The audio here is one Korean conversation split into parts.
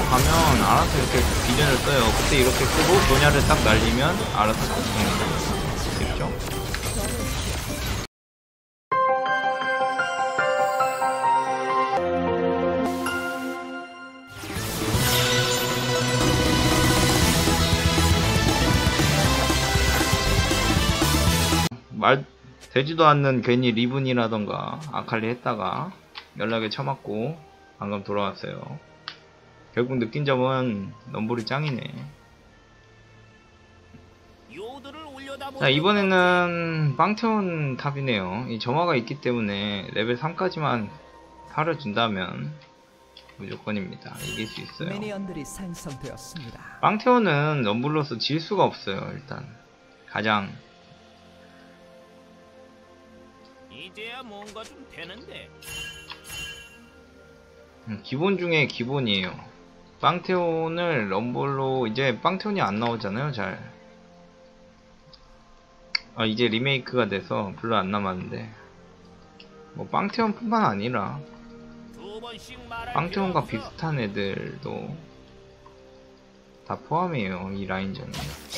가면 알아서 이렇게 비전을 써요. 그때 이렇게 쓰고 분야를 딱 날리면 알아서 작동이 되겠죠? 말 되지도 않는 괜히 리븐이라던가 아칼리 했다가 연락에 처맞고 방금 돌아왔어요. 결국 느낀 점은 럼블이 짱이네. 자, 이번에는 빵테온 탑이네요. 이 점화가 있기 때문에 레벨 3까지만 팔아준다면 무조건입니다. 이길 수 있어요. 빵테온은 럼블로서 질 수가 없어요. 일단 가장 이제야 뭔가 좀 되는데. 기본 중에 기본이에요. 빵테온을 럼블로 이제 빵테온이 안 나오잖아요. 잘. 이제 리메이크가 돼서 별로 안 남았는데 뭐 빵테온 뿐만 아니라 빵테온과 비슷한 애들도 다 포함이에요. 이 라인전에.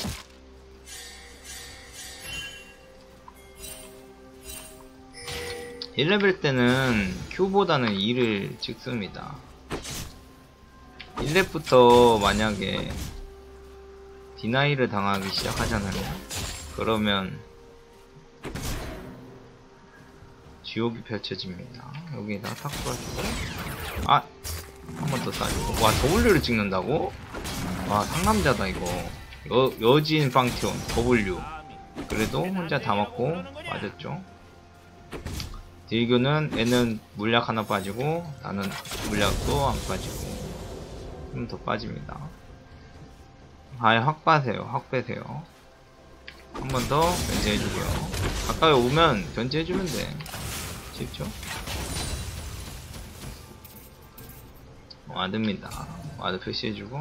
1레벨 때는 Q보다는 E를 찍습니다. 1렙부터 만약에 디나이를 당하기 시작하잖아요. 그러면 지옥이 펼쳐집니다. 여기에다가 탁 쏴주고 한 번 더 쏴주고. 와, W를 찍는다고? 와, 상남자다 이거. 여진 빵티온 W. 그래도 혼자 다 먹고 맞았죠. 딜교는 얘는 물약 하나 빠지고 나는 물약도 안 빠지고 좀 더 빠집니다. 아예 확 빠세요. 확 빼세요. 한 번 더 견제해주고요. 가까이 오면 견제해주면 돼. 쉽죠? 와드입니다. 와드 표시해주고.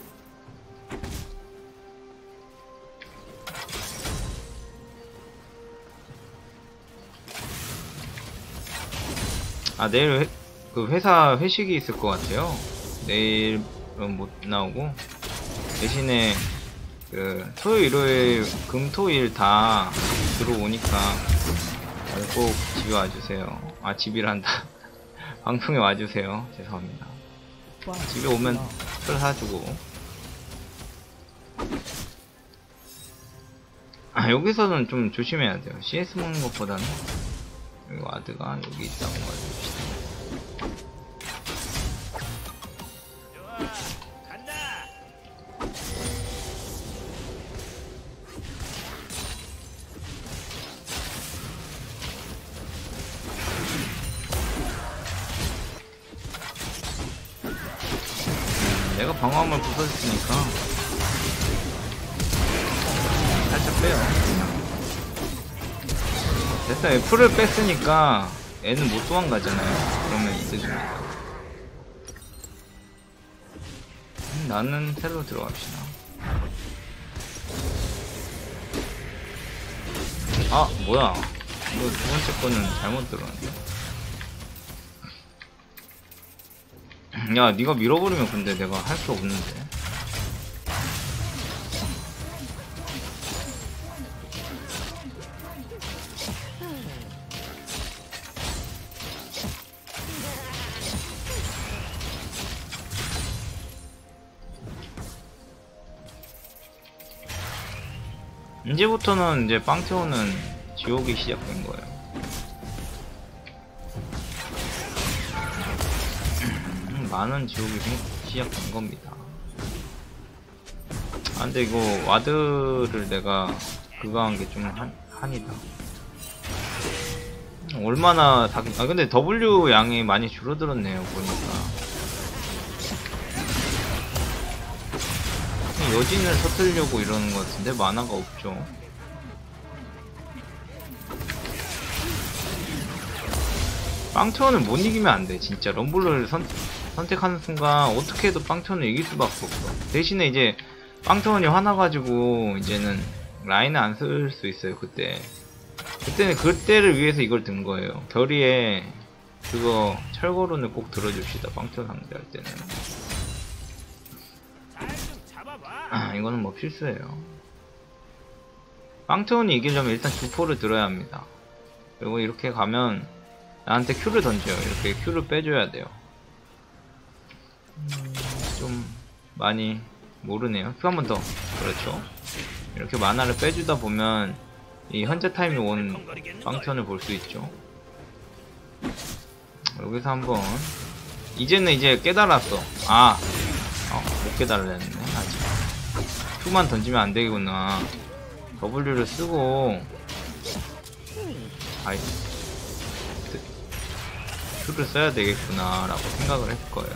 내일 그 회사 회식이 있을 것 같아요. 내일은 못 나오고 대신에 그 토요일, 일요일, 금, 토일 다 들어오니까 꼭 집에 와주세요. 집이란다. 방송에 와주세요. 죄송합니다. 집에 오면 술 사주고. 여기서는 좀 조심해야 돼요. CS 먹는 것보다는 여기 와드가 여기 있다고 말해줍시다. 내가 방어함을 부숴줬으니까 살짝 빼요. 됐어. F를 뺐으니까 애는 못 도망가잖아요. 그러면 이득입니다. 나는 새로 들어갑시다. 뭐야, 이거 두 번째 거는 잘못 들어갔네. 야, 니가 밀어버리면 근데 내가 할 수 없는데. 이제부터는 이제 빵테오는 지옥이 시작된 거예요. 많은 지옥이 시작된 겁니다. 근데 이거 와드를 내가 그거 한 게 좀 한이다. 얼마나 근데 W 양이 많이 줄어들었네요. 보니까 여진을 터뜨리려고 이러는 것 같은데 만화가 없죠. 빵테온을 못 이기면 안 돼. 진짜 럼블을 선택하는 순간 어떻게 해도 빵테온을 이길 수밖에 없어. 대신에 이제 빵테온이 화나가지고 이제는 라인을 안 쓸 수 있어요. 그때는 그때를 위해서 이걸 든 거예요. 결의에 그거 철거론을 꼭 들어줍시다. 빵테온 상대할 때는. 이거는 뭐 필수예요. 빵태원이 이기려면 일단 주포를 들어야 합니다. 그리고 이렇게 가면 나한테 Q를 던져요. 이렇게 Q를 빼줘야 돼요. 좀 많이 모르네요. Q 한 번 더. 그렇죠. 이렇게 만화를 빼주다 보면 이 현재 타임이 온 빵태원을 볼 수 있죠. 여기서 한번 이제는 이제 깨달았어. 못 깨달았네 아직. Q만 던지면 안 되겠구나. W를 쓰고 Q를 써야 되겠구나 라고 생각을 했을 거예요.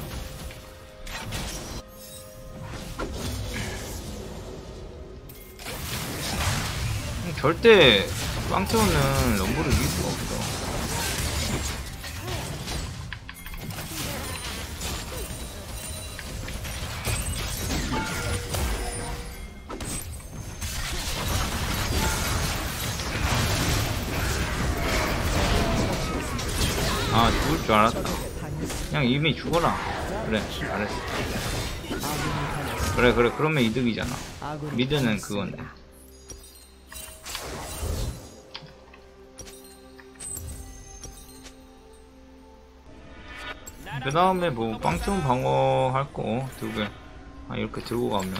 절대 빵태원은 럼블을 이길 수가 없어. 죽을 줄 알았다. 그냥 이미 죽어라. 그래, 잘했어. 그래, 그러면 이득이잖아. 미드는 그건데. 그 다음에 뭐 빵태원 방어할 거 들고 이렇게 들고 가면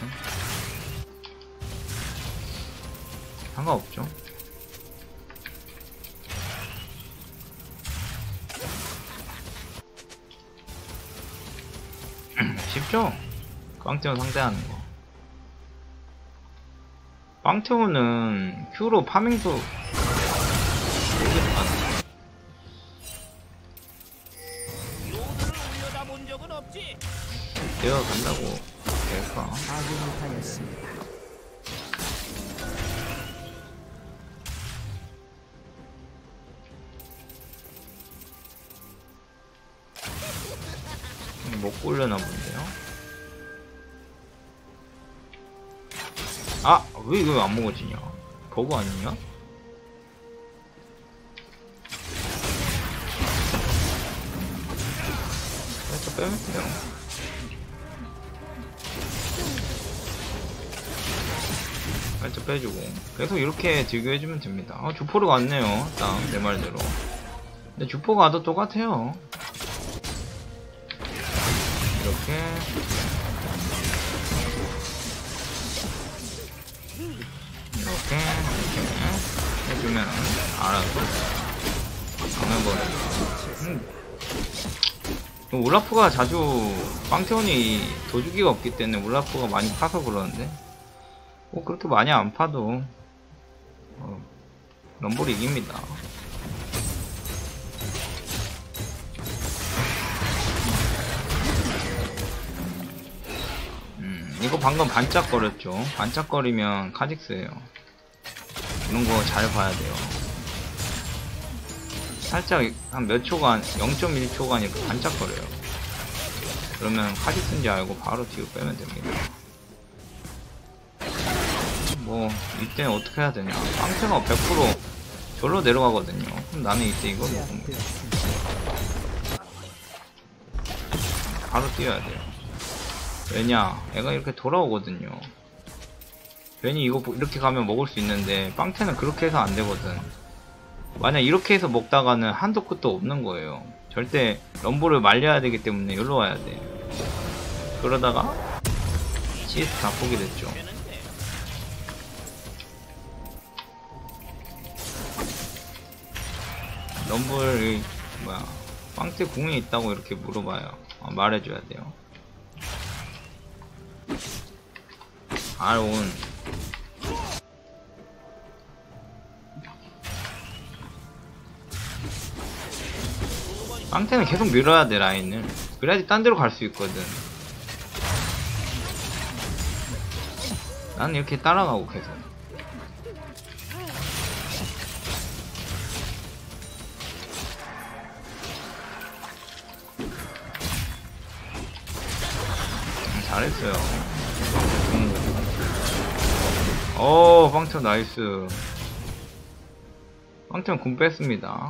상관없죠. 쉽죠? 빵태원 상대하는 거. 빵태원은 Q로 파밍도 모르겠다. 본 적은 없지. 내가 간다고 될까? 아군이 당했습니다. 못 골려나 본데요? 왜 이거 안 먹어지냐? 버그 아니냐? 살짝 빼면 돼요. 살짝 빼주고 계속 이렇게 딜교해주면 됩니다. 주포로 갔네요. 딱 내 말대로. 근데 주포가 와도 똑같아요. 이렇게 해주면 알아서 강해버려요. 울라프가 자주 빵태원이 도주기가 없기 때문에 울라프가 많이 파서 그러는데 그렇게 많이 안 파도 럼블이 이깁니다. 이거 방금 반짝거렸죠. 반짝거리면 카직스예요. 이런 거 잘 봐야 돼요. 살짝 한 몇 초간 0.1초간 이렇게 반짝거려요. 그러면 카직스인지 알고 바로 뒤로 빼면 됩니다. 뭐 이때는 어떻게 해야 되냐. 빵태가 100% 절로 내려가거든요. 그럼 나는 이때 이거 먹으면 바로 뛰어야 돼요. 왜냐, 애가 이렇게 돌아오거든요. 괜히 이거 이렇게 가면 먹을 수 있는데 빵태는 그렇게 해서 안 되거든. 만약 이렇게 해서 먹다가는 한도 끝도 없는 거예요. 절대 럼블을 말려야 되기 때문에 여기로 와야 돼. 그러다가 CS 다 포기됐죠. 럼블 빵태 궁이 있다고 이렇게 물어봐요. 말해줘야 돼요. 알온 빵태는 계속 밀어야 돼. 라인을 그래야지 딴 데로 갈 수 있거든. 나는 이렇게 따라가고 계속 잘했어요. 빵태 나이스. 빵태는 궁 뺐습니다.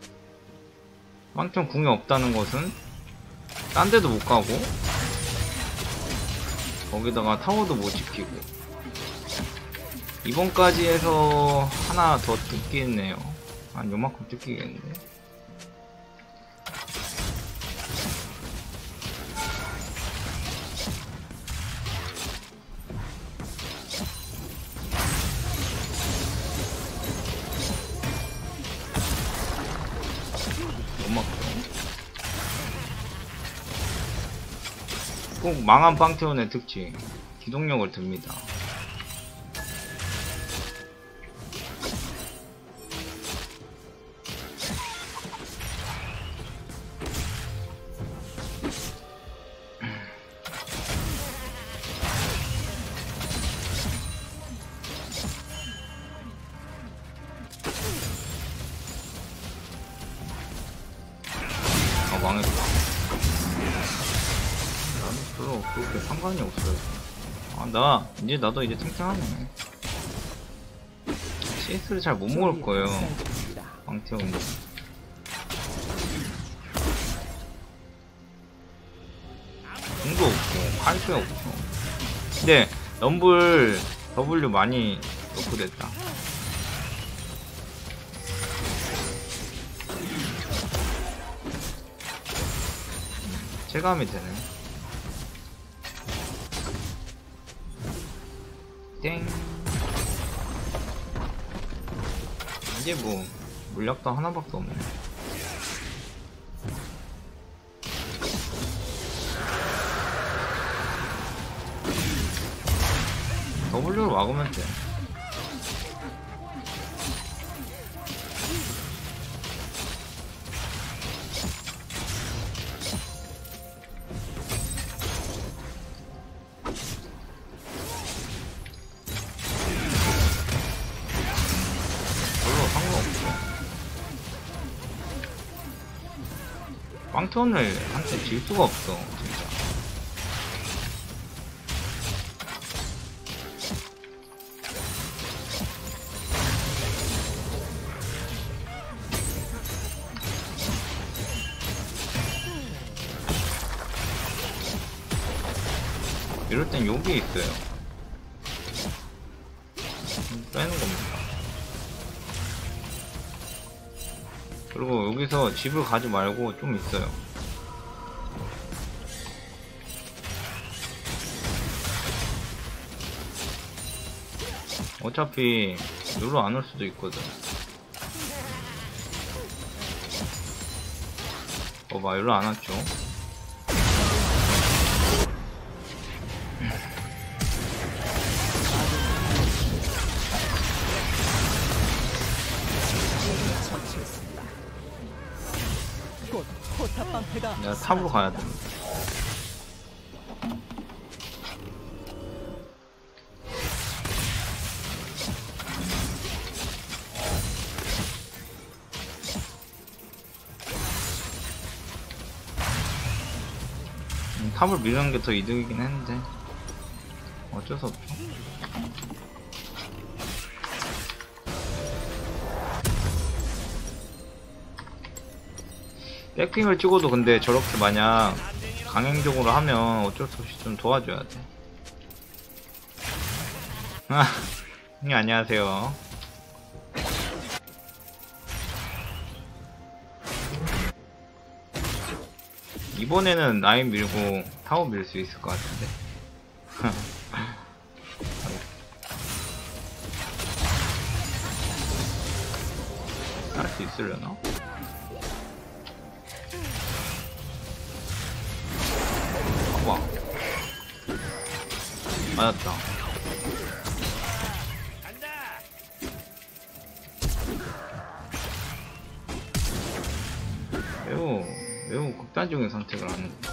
빵태 궁이 없다는 것은 딴 데도 못 가고 거기다가 타워도 못 지키고. 이번까지 해서 하나 더 뜯기겠네요. 한 요만큼 뜯기겠는데. 꼭 망한 빵테온의 특징, 기동력을 듭니다. 아, 망했다. 별로 그렇게 상관이 없어요. 아, 나도 이제 탱탱하네. CS를 잘 못 먹을 거예요. 왕태훈. 공도 없고, 칼도 없고. 근데, 럼블 W 많이 너프됐다. 체감이 되네. 땡. 이제 뭐 물약도 하나밖에 없네. W로 막으면 돼. 빵톤을 한테 질 수가 없어, 진짜. 이럴 땐 여기 있어요. 빼는 겁니다. 그리고 여기서 집을 가지 말고 좀 있어요. 어차피 누르 안 올 수도 있거든. 봐봐, 일로 안 왔죠? 내가 탑으로 가야 돼. 탑을 미루는 게 더 이득이긴 했는데 어쩔 수 없죠. 백핑을 찍어도 근데 저렇게 만약 강행적으로 하면 어쩔 수 없이 좀 도와줘야 돼. 아, 형님 안녕하세요. 이번에는 라인 밀고 타워 밀 수 있을 것 같은데. 할 수 있으려나? 봐봐. 맞았다. 매우 극단적인 선택을 하는 거.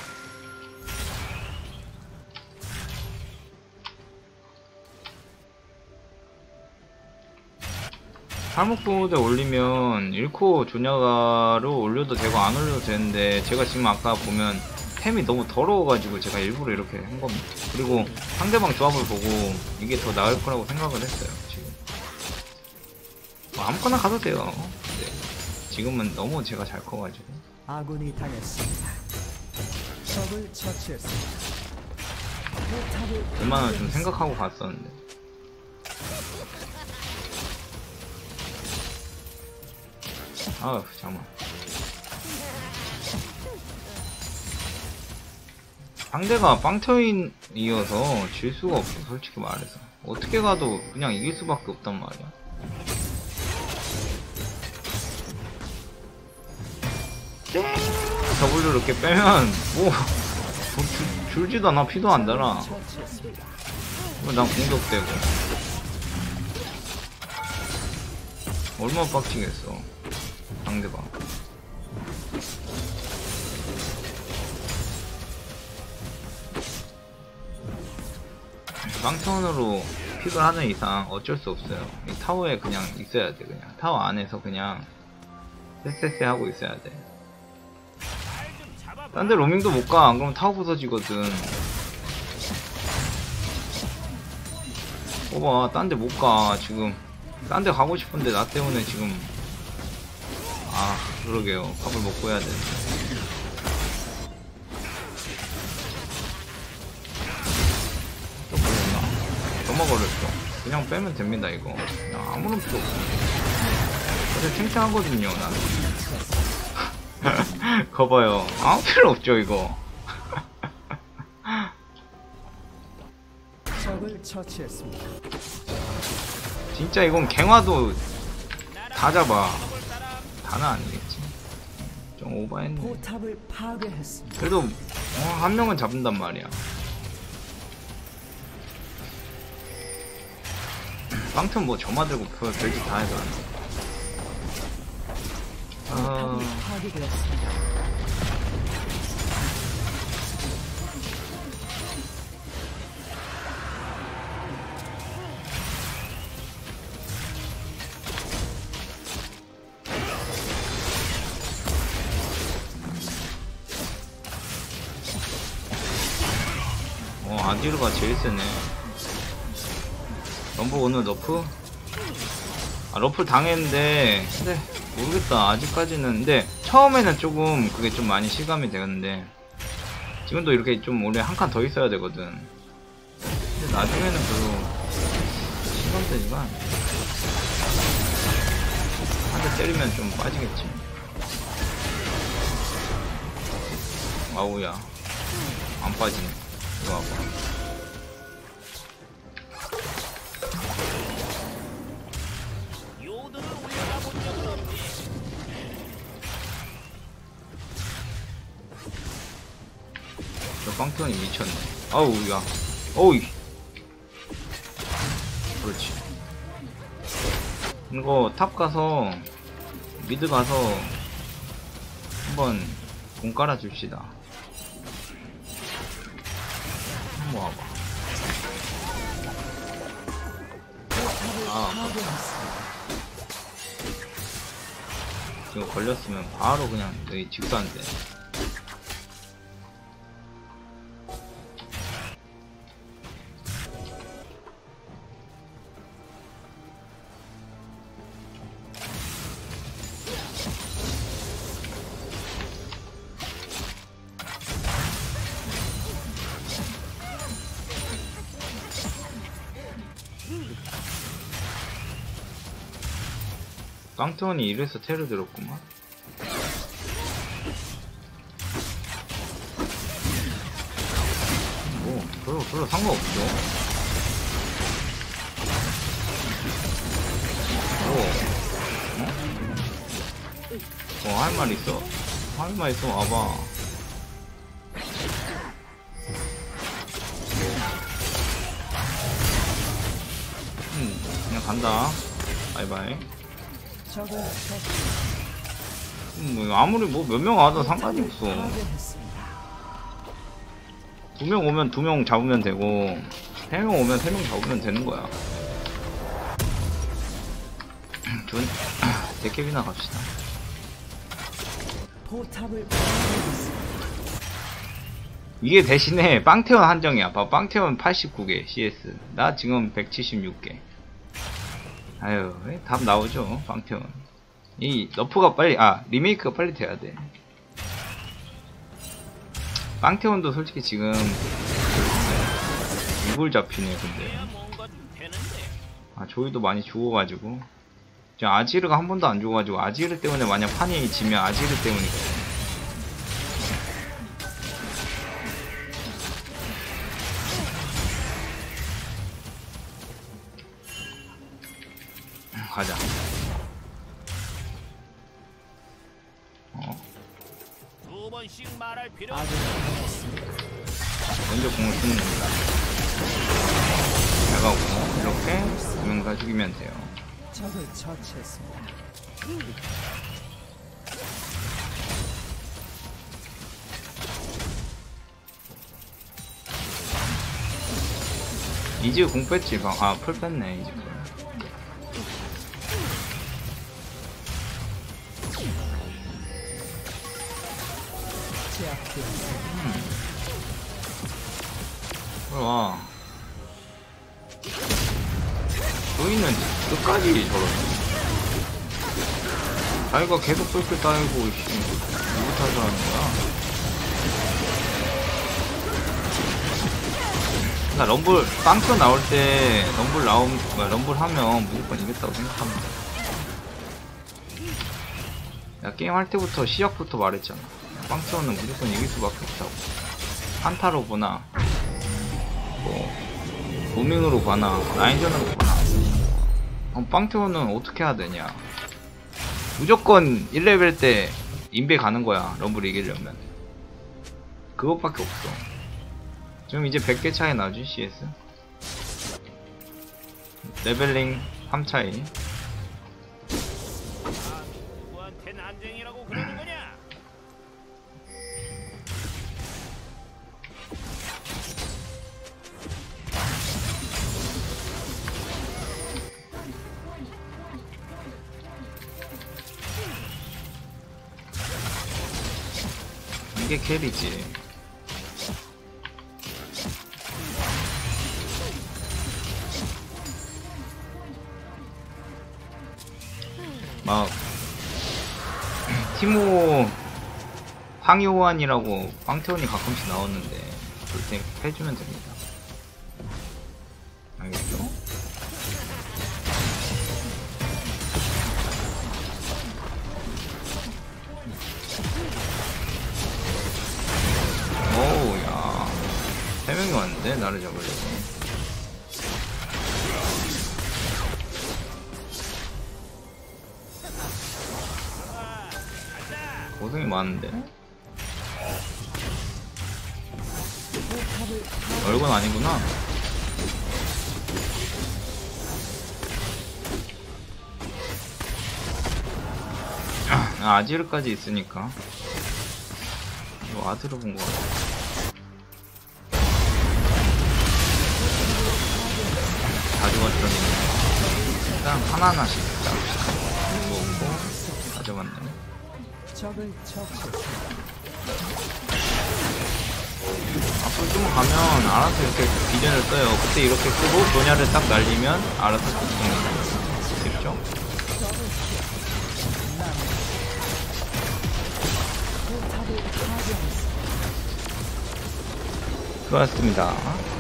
팔목보호대 올리면 1코 조냐가로 올려도 되고 안 올려도 되는데, 제가 지금 아까 보면 템이 너무 더러워가지고 제가 일부러 이렇게 한 겁니다. 그리고 상대방 조합을 보고 이게 더 나을 거라고 생각을 했어요. 지금 뭐 아무거나 가도 돼요. 네. 지금은 너무 제가 잘 커가지고. 아군이 당했습니다. 적을 처치했습니다. 웬만하면 좀 생각하고 갔었는데. 아우 잠깐만. 상대가 빵터인이어서 질 수가 없어. 솔직히 말해서 어떻게 가도 그냥 이길 수밖에 없단 말이야. W를 이렇게 빼면 뭐 줄지도 않아. 피도 안 달아. 난 공격되고 얼마나 빡치겠어 상대방. 빵턴으로 픽을 하는 이상 어쩔 수 없어요. 이 타워에 그냥 있어야 돼. 그냥 타워 안에서 그냥 쎄쎄쎄 하고 있어야 돼. 딴 데 로밍도 못 가. 안 그러면 타워 부서지거든. 봐봐, 딴 데 못 가. 지금 딴 데 가고 싶은데 나 때문에 지금. 아 그러게요. 밥을 먹고 해야 돼. 또 걸렸나? 너무 걸렸어. 그냥 빼면 됩니다 이거. 그냥 아무런 필요 없어. 사실 탱탱하거든요 나는. 거봐요. 아무 필요 없죠 이거. 적을 처치했습니다. 진짜 이건 갱화도 다 잡아. 다는 아니겠지. 좀 오버했네. 포탑을 파괴했습니다. 그래도 한 명은 잡는단 말이야. 빵튼 뭐 점화 들고 별짓 다 해서 안 돼. 포탑이 파괴되었습니다. 아디르가 제일 세네. 럼블 오늘 너프? 아 러플 당했는데 근데 모르겠다 아직까지는. 근데 처음에는 조금 그게 좀 많이 실감이 되는데 지금도 이렇게 좀 원래 한 칸 더 있어야 되거든. 근데 나중에는 별로 실감되지가 않아. 한 대 때리면 좀 빠지겠지. 아우야 안 빠지네. 이거 봐봐. 요도를 올라가 본 적은 없지. 저 빵턴이 미쳤네. 아우 야 어우 그렇지. 이거 탑 가서 미드 가서 한번 공 깔아 줍시다. 한번 와봐. 아 지금 걸렸으면 바로 그냥 여기 직수한데. 빵턴이 이래서 테러 들었구만. 뭐 별로 상관없죠. 할 말 있어. 할 말 있어 와봐. 그냥 간다. 바이바이. 적을 처치. 아무리 뭐 몇 명 와도 상관이 없어. 파괴했습니다. 2명 오면 2명 잡으면 되고 3명 오면 3명 잡으면 되는 거야. 데캡이나 갑시다. 포탑을 파괴했습니다. 이게 대신에 빵태원 한정이야. 봐, 빵태원 89개 CS. 나 지금 176개. 아유, 답 나오죠, 빵태원. 이 너프가 빨리, 리메이크가 빨리 돼야 돼. 빵태원도 솔직히 지금 이걸 잡히네 근데. 해야 뭔가 좀 되는데. 아 조이도 많이 죽어가지고 지금 아지르가 한 번도 안 죽어가지고 아지르 때문에 만약 판이 지면 아지르 때문이거든. 가자. 두 번씩 말할 필요 아군이 당했습니다. 먼저 공을 쓰는 겁니다. 나가고 이렇게 두명 다 죽이면 돼요. 적을 처치했습니다. 이즈 공 뺐지 방. 아 풀 뺐네 이즈 풀. 제압되었습니다. 와. 조이는 끝까지 저러네. 자기가 계속 끌끌 따이고 누구 탓을 하는 거야? 나 럼블 빵터 나올 때 럼블 하면 무조건 이겼다고 생각합니다. 야 게임 할 때부터 시작부터 말했잖아. 빵터는 무조건 이길 수밖에 없다고. 한타로 보나 뭐 로밍으로 가나 라인전으로 가나 빵테오는 어떻게 해야 되냐. 무조건 1레벨 때 인베 가는 거야 럼블 이기려면. 그것밖에 없어. 지금 이제 100개 차이 나지 CS. 레벨링 3 차이. 누구한테 난쟁이라고 그러는 거냐? 이게 캐리지. 막 티모 황요한이라고 빵태원이 가끔씩 나오는데 그때 해주면 됩니다. 알겠죠? 오우 야 3명이 왔는데 나를 잡으려고. 고생이 많은데? 얼건 아니구나. 아지르까지 있으니까 이거 아드로 본 거 같아. 다 죽었더니 일단 하나하나씩 잡읍시다. 이거 없고 가져갔네. 적을 처치했습니다. 앞으로 좀 가면 알아서 이렇게 비전을 써요. 그때 이렇게 쓰고 도냐를 딱 날리면 알아서 죽습니다. 됐죠? 포탑을 파괴했습니다. 수고하셨습니다.